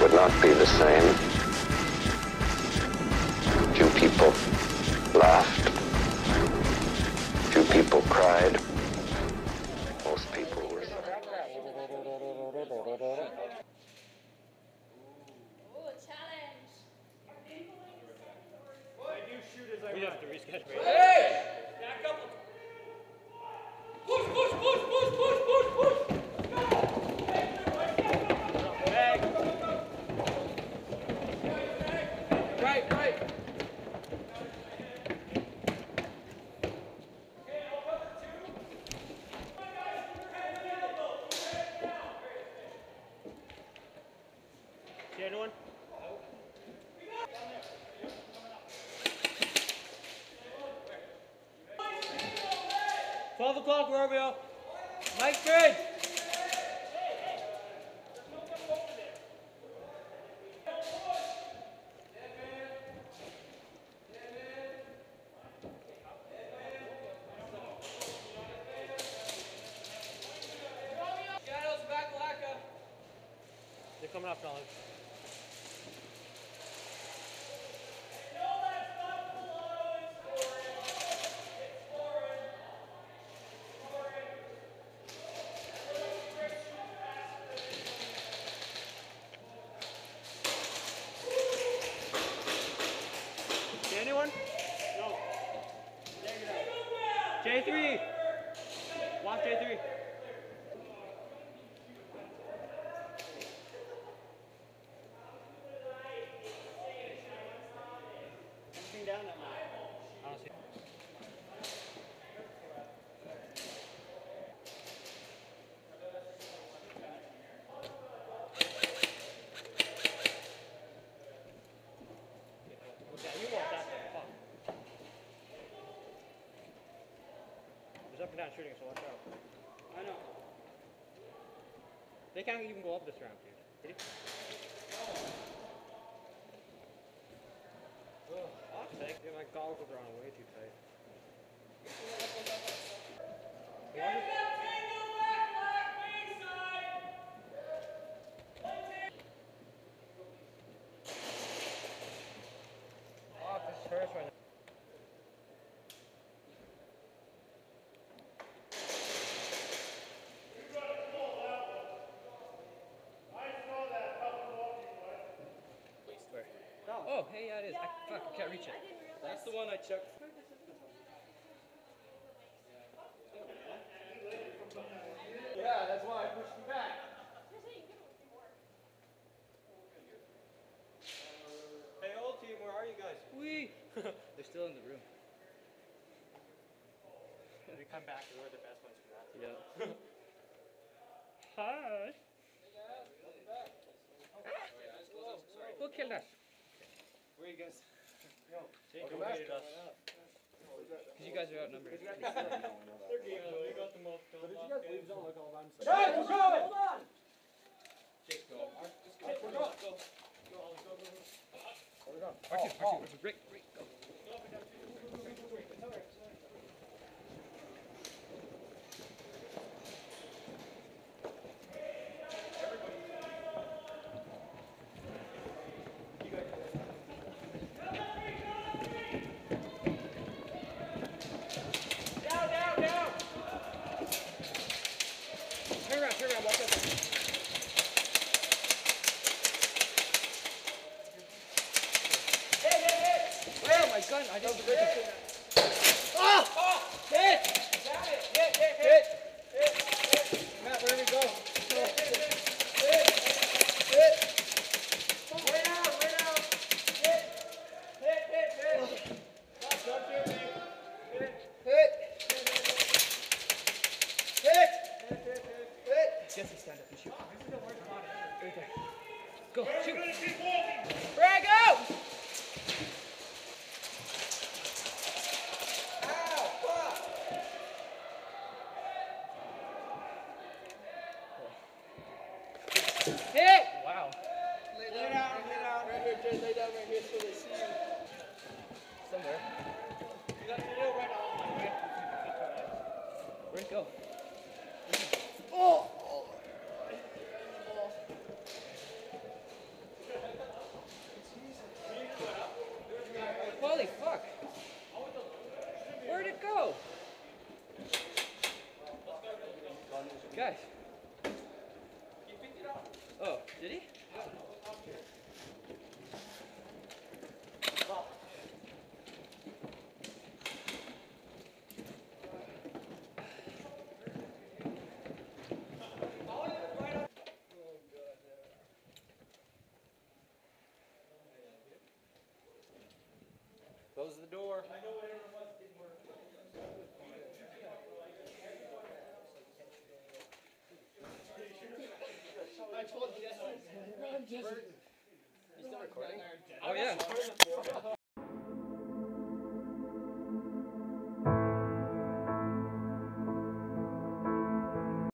would not be the same. Few people laughed. Few people cried. Most people were silent. We have to reschedule. Hey! Back up! Push, push, push, push, push, push, push! Bag. Right, right. See anyone? 12 o'clock, Romeo. Mike good. Shadows back, Lacka. They're coming up, fellas. See anyone? No. J3. Watch J3. Anything down that way? I don't see it. Yeah, you want that thing. Fuck. There's up and down shooting, so watch out. I know. They can't even go up this round, dude. Ready? Oh, fuck's sake. Dude, my goggles are on way too tight. Fuck, this hurts right now. Where? Oh, hey, yeah, it is. Fuck, I can't reach it. That's the one I checked. Yeah, that's why I pushed you back. Hey, old team, where are you guys? Wee! They're still in the room. We come back, we're the best ones for that. Yeah. Hi. Who killed us? Where are you guys? CQB made us. Because you guys are outnumbered. They're game, though. They got the most kills. Guys, we're going! Hold on! Jake, go. Archie, Rick, go. Turn around, watch out. Oh my gun! I didn't break it. Hit! Matt, where do we go? Jesse, stand up and shoot. Right there. Go, shoot. Frag out! Hit! Wow. Lay down. Right here, Jay. Lay down right here so they see you. Somewhere. You got to do right now. Where'd it go? Oh! Oh, did he? Close the door. I told you. Oh yeah.